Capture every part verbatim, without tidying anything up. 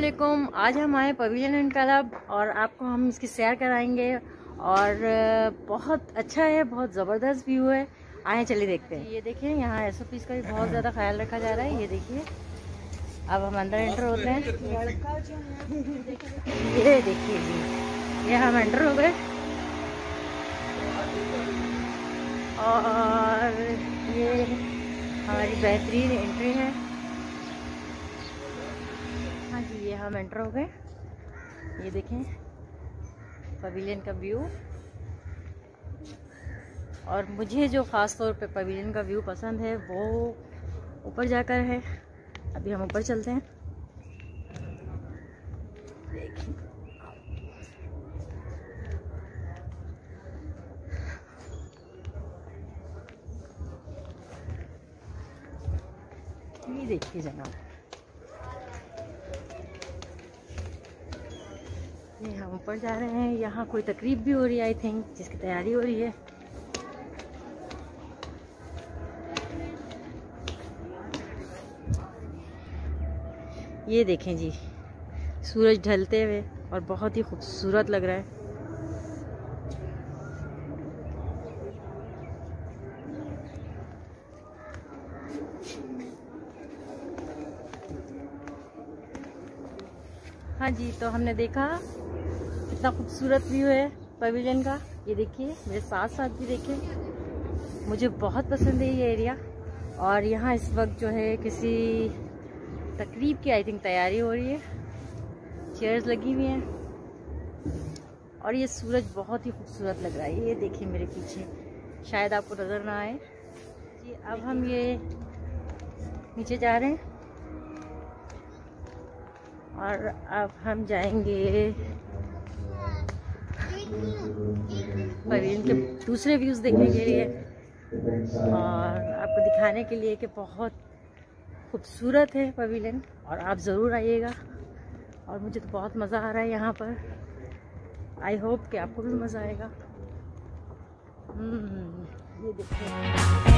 अस्सलामुअलैकुम। आज हम आए पवेलियन एंड क्लब और आपको हम इसकी सैर कराएंगे और बहुत अच्छा है, बहुत ज़बरदस्त व्यू है। आए चलिए देखते हैं। ये देखिए यहाँ एस ओ पीज़ का भी बहुत ज़्यादा ख्याल रखा जा रहा है। ये देखिए अब हम अंदर एंटर होते हैं। ये देखिए जी, ये हम एंटर हो गए और ये हमारी बेहतरीन एंट्री है। हाँ जी, ये हम एंटर हो गए। ये देखें पवेलियन का व्यू। और मुझे जो ख़ास तौर पे पवेलियन का व्यू पसंद है वो ऊपर जाकर है। अभी हम ऊपर चलते हैं। देखिए ये देखिए जनाब, ये हम ऊपर जा रहे हैं। यहाँ कोई तकरीब भी हो रही है, आई थिंक, जिसकी तैयारी हो रही है। ये देखें जी, सूरज ढलते हुए और बहुत ही खूबसूरत लग रहा है। हाँ जी, तो हमने देखा कितना खूबसूरत व्यू है पवेलियन का। ये देखिए, मेरे साथ साथ भी देखिए। मुझे बहुत पसंद है ये एरिया। और यहाँ इस वक्त जो है किसी तकरीब की आई थिंक तैयारी हो रही है। चेयर्स लगी हुई हैं और ये सूरज बहुत ही खूबसूरत लग रहा है। ये देखिए मेरे पीछे, शायद आपको नज़र ना आए जी। अब हम ये नीचे जा रहे हैं और अब हम जाएंगे पवेलियन के दूसरे व्यूज़ देखने के लिए और आपको दिखाने के लिए कि बहुत खूबसूरत है पवेलियन। और आप ज़रूर आइएगा। और मुझे तो बहुत मज़ा आ रहा है यहाँ पर। आई होप कि आपको भी मज़ा आएगा। ये देखिए,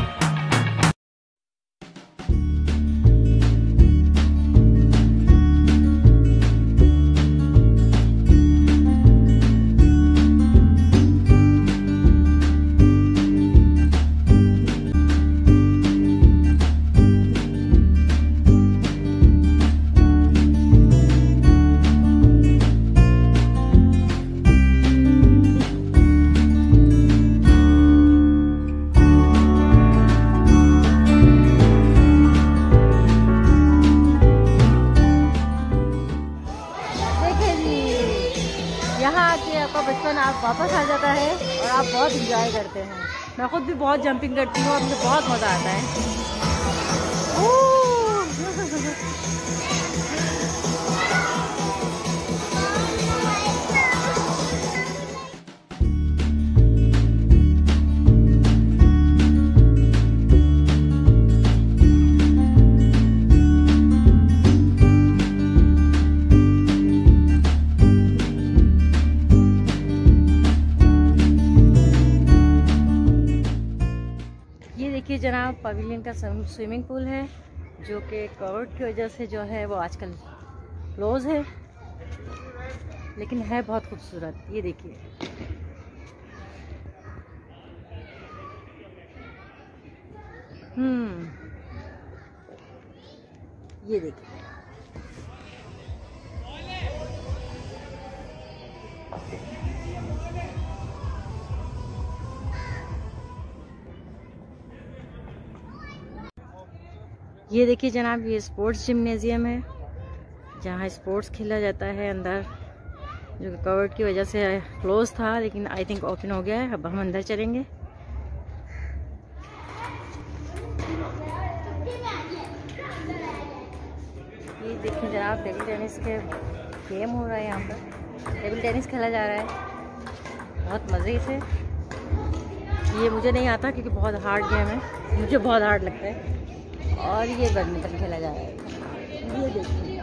यहाँ आके आपका बचपन आप वापस आ जाता है और आप बहुत इंजॉय करते हैं। मैं खुद भी बहुत जंपिंग करती हूँ और मुझे बहुत मज़ा आता है। देखिए जनाब, पवेलियन का स्विमिंग पूल है जो कि कोविड की वजह से जो है वो आजकल क्लोज है, लेकिन है बहुत खूबसूरत। ये देखिए, हम्म ये देखिए, ये देखिए जनाब, ये स्पोर्ट्स जिम्नेजियम है जहाँ स्पोर्ट्स खेला जाता है अंदर, जो कि कोविड की वजह से क्लोज था, लेकिन आई थिंक ओपन हो गया है। अब हम अंदर चलेंगे। ये देखिए जनाब, टेबल टेनिस के गेम हो रहा है। यहाँ पर टेबल टेनिस खेला जा रहा है बहुत मज़े से। ये मुझे नहीं आता क्योंकि बहुत हार्ड गेम है, मुझे बहुत हार्ड लगता है। और ये बैडमिंटन खेला जा रहा है। ये देखिए,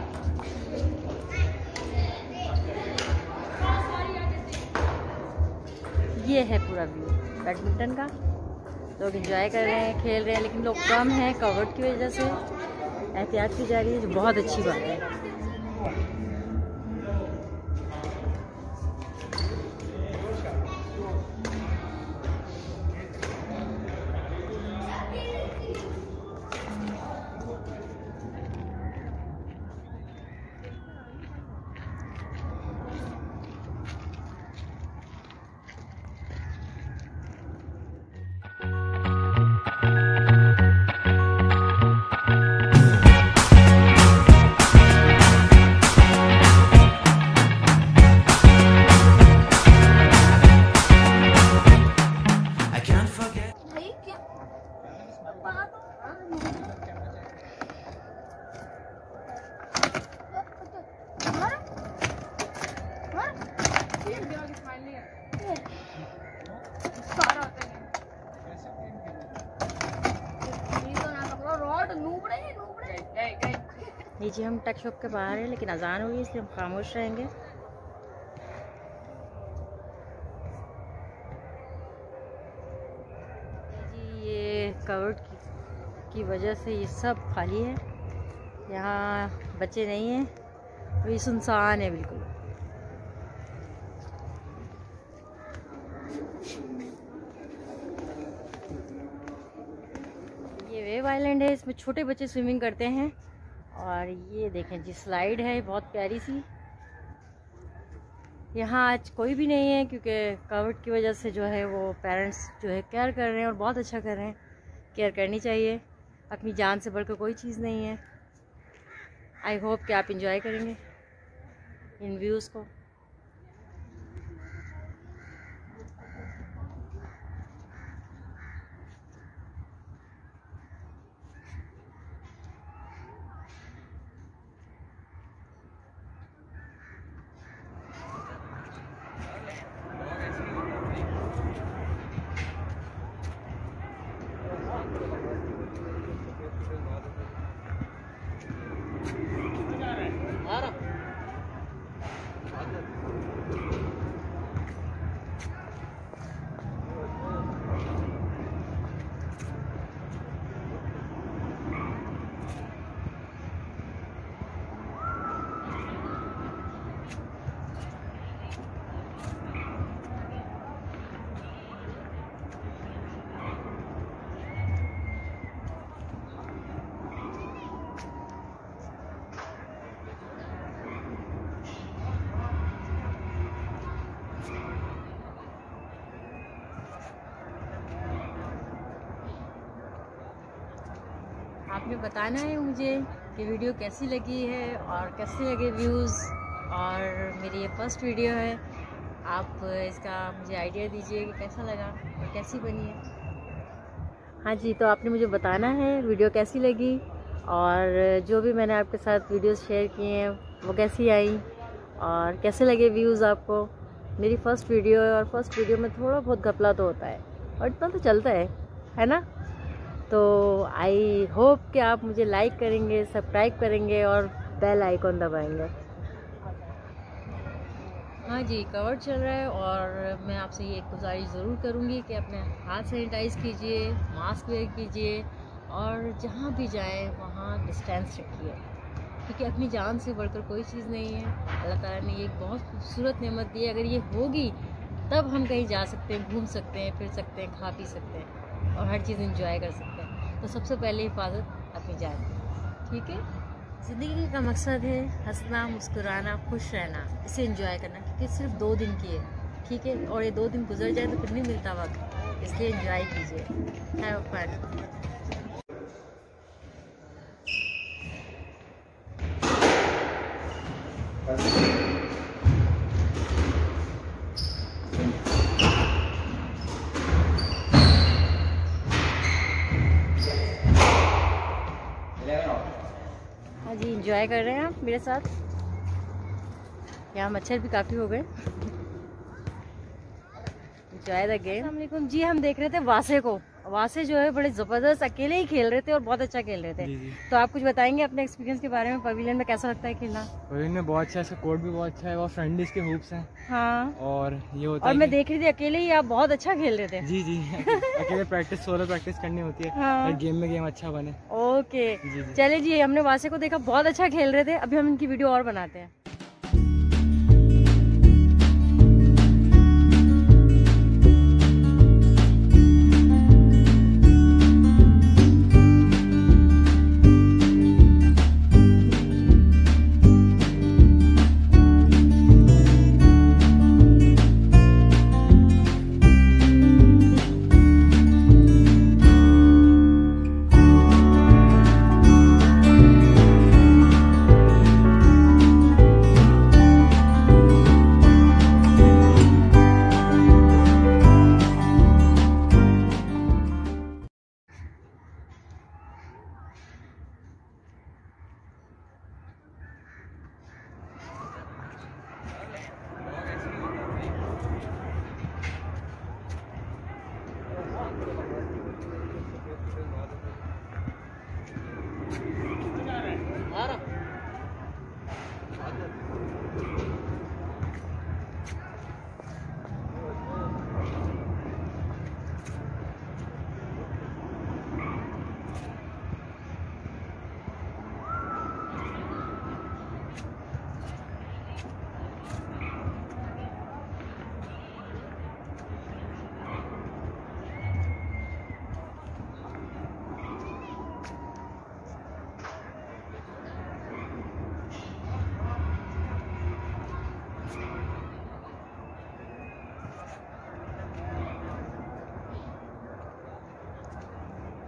ये है पूरा व्यू बैडमिंटन का। लोग एंजॉय कर रहे हैं, खेल रहे हैं, लेकिन लोग कम हैं कोविड की वजह से। एहतियात की जा रही है, जो बहुत अच्छी बात है। ये जी हम टेक शॉप के बाहर हैं, लेकिन अजान हुई इसलिए हम खामोश रहेंगे। जी ये कवर्ड की, की वजह से ये सब खाली है, यहाँ बच्चे नहीं हैं और ये सुनसान है बिल्कुल। ये वेव आइलैंड है, इसमें छोटे बच्चे स्विमिंग करते हैं। और ये देखें जी स्लाइड है बहुत प्यारी सी। यहाँ आज कोई भी नहीं है क्योंकि कोविड की वजह से जो है वो पेरेंट्स जो है केयर कर रहे हैं और बहुत अच्छा कर रहे हैं। केयर करनी चाहिए, अपनी जान से बढ़कर कोई चीज़ नहीं है। आई होप कि आप इंजॉय करेंगे इन व्यूज़ को। आपने बताना है मुझे कि वीडियो कैसी लगी है और कैसे लगे व्यूज़। और मेरी ये फर्स्ट वीडियो है, आप इसका मुझे आइडिया दीजिए कि कैसा लगा और कैसी बनी है। हाँ जी, तो आपने मुझे बताना है वीडियो कैसी लगी और जो भी मैंने आपके साथ वीडियोस शेयर किए हैं वो कैसी आई और कैसे लगे व्यूज़ आपको। मेरी फ़र्स्ट वीडियो है और फर्स्ट वीडियो में थोड़ा बहुत घपला तो होता है और इतना तो चलता है है ना। तो आई होप कि आप मुझे लाइक करेंगे, सब्सक्राइब करेंगे और बेल आइकॉन दबाएंगे। हाँ जी, कवर चल रहा है और मैं आपसे ये गुजारिश ज़रूर करूँगी कि अपने हाथ सैनिटाइज़ कीजिए, मास्क वेयर कीजिए और जहाँ भी जाएं वहाँ डिस्टेंस रखिए, क्योंकि अपनी जान से बढ़कर कोई चीज़ नहीं है। अल्लाह ताला ने ये एक बहुत खूबसूरत नेमत दी है, अगर ये होगी तब हम कहीं जा सकते हैं, घूम सकते हैं, फिर सकते हैं, खा पी सकते हैं और हर चीज़ एंजॉय कर सकते हैं। तो सबसे पहले हिफाजत अपनी जान की, ठीक है। ज़िंदगी का मकसद है हंसना, मुस्कुराना, खुश रहना, इसे एंजॉय करना, क्योंकि सिर्फ दो दिन की है, ठीक है। और ये दो दिन गुजर जाए तो फिर नहीं मिलता वक्त, इसलिए एंजॉय कीजिए। Have fun. हाँ जी, एंजॉय कर रहे हैं आप मेरे साथ। यहाँ मच्छर भी काफ़ी हो गए। Enjoy the game. अस्सलाम वालेकुम जी, हम देख रहे थे वासे को। वासे जो है बड़े ज़बरदस्त अकेले ही खेल रहे थे और बहुत अच्छा खेल रहे थे। जी जी। तो आप कुछ बताएंगे अपने एक्सपीरियंस के बारे में, पवेलियन में कैसा लगता है खेलना? पवेलियन में बहुत अच्छा है, इसका कोर्ट भी बहुत अच्छा है और फ्रेंडली इसके हुप्स हैं। हाँ, और ये होता और है मैं देख रही थी अकेले ही आप बहुत अच्छा खेल रहे थे। जी जी अकेले प्रैक्टिस, सोलो प्रैक्टिस करनी होती है। हाँ। और गेम में गेम अच्छा बने। ओके, चले जी, हमने वासे को देखा बहुत अच्छा खेल रहे थे। अभी हम इनकी वीडियो और बनाते हैं।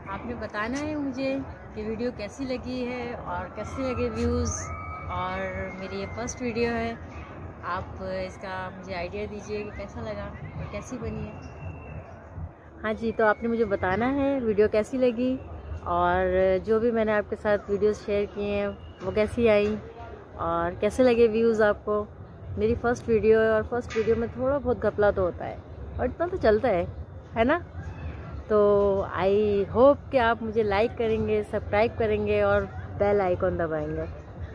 आपने बताना है मुझे कि वीडियो कैसी लगी है और कैसे लगे व्यूज़। और मेरी ये फर्स्ट वीडियो है, आप इसका मुझे आइडिया दीजिए कि कैसा लगा और कैसी बनी है। हाँ जी, तो आपने मुझे बताना है वीडियो कैसी लगी और जो भी मैंने आपके साथ वीडियोस शेयर किए हैं वो कैसी आई और कैसे लगे व्यूज़ आपको। मेरी फ़र्स्ट वीडियो है और फर्स्ट वीडियो में थोड़ा बहुत घपला तो होता है और इतना तो चलता है है ना। तो आई होप कि आप मुझे लाइक करेंगे, सब्सक्राइब करेंगे और बेल आइकॉन दबाएंगे।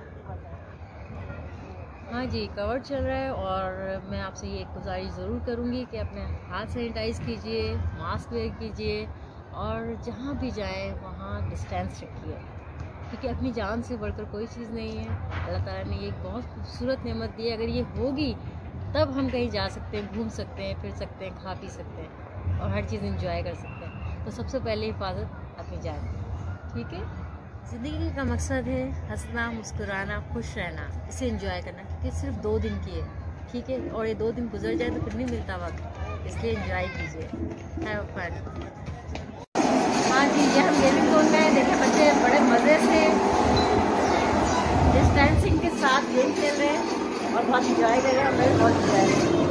हाँ जी, कवर चल रहा है और मैं आपसे ये गुजारिश ज़रूर करूँगी कि अपने हाथ सैनिटाइज कीजिए, मास्क वेयर कीजिए और जहाँ भी जाएं वहाँ डिस्टेंस रखिए, क्योंकि अपनी जान से बढ़कर कोई चीज़ नहीं है। अल्लाह ताला ने ये एक बहुत खूबसूरत नेमत दी है, अगर ये होगी तब हम कहीं जा सकते हैं, घूम सकते हैं, फिर सकते हैं, खा पी सकते हैं और हर चीज़ एंजॉय कर सकते हैं। तो सबसे पहले हिफाजत अपनी जान, ठीक है। ज़िंदगी का मकसद है हंसना, मुस्कुराना, खुश रहना, इसे एंजॉय करना, क्योंकि सिर्फ दो दिन की है, ठीक है। और ये दो दिन गुजर जाए तो फिर नहीं मिलता वक्त, इसलिए एंजॉय कीजिए, हैव फन। हाँ जी, ये हम गेमिंग जोन में देखे बच्चे बड़े मज़े से डिस्टेंसिंग के साथ गेम खेल रहे हैं और बहुत इंजॉय कर रहे हैं। मैं बहुत इंजॉय कर रही हूँ।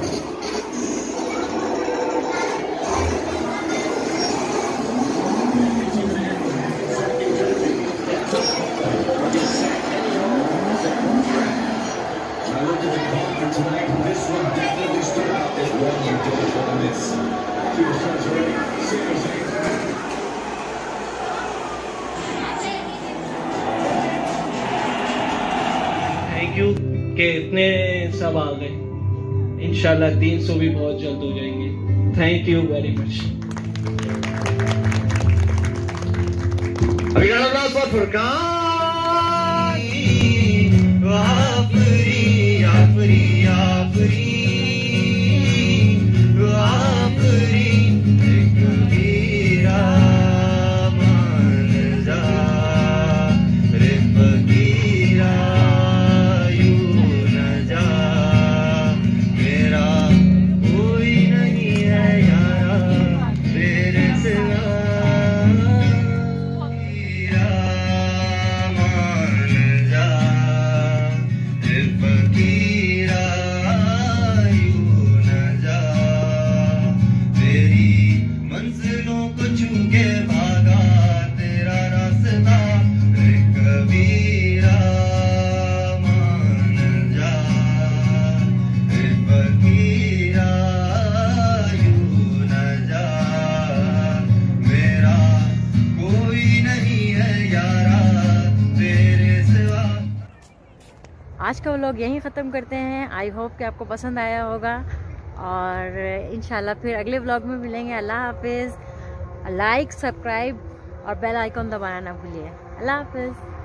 थैंक यू कि इतने सब आ गए। इंशाल्लाह तीन सौ भी बहुत जल्द हो जाएंगे। Thank you very much. अभी गाना फॉर फुरकान। आफरी आफरी आफरी आफरी एक हीरा मान जा रे फकीरा यूं न जा, मेरा कोई नहीं है यारा तेरे सिवा। आज का व्लॉग यहीं ख़त्म करते हैं। आई होप कि आपको पसंद आया होगा और इंशाल्लाह फिर अगले व्लॉग में मिलेंगे। अल्लाह हाफिज़। लाइक, सब्सक्राइब और बेल आइकॉन दबाना ना भूलिए। अल्लाह हाफिज़।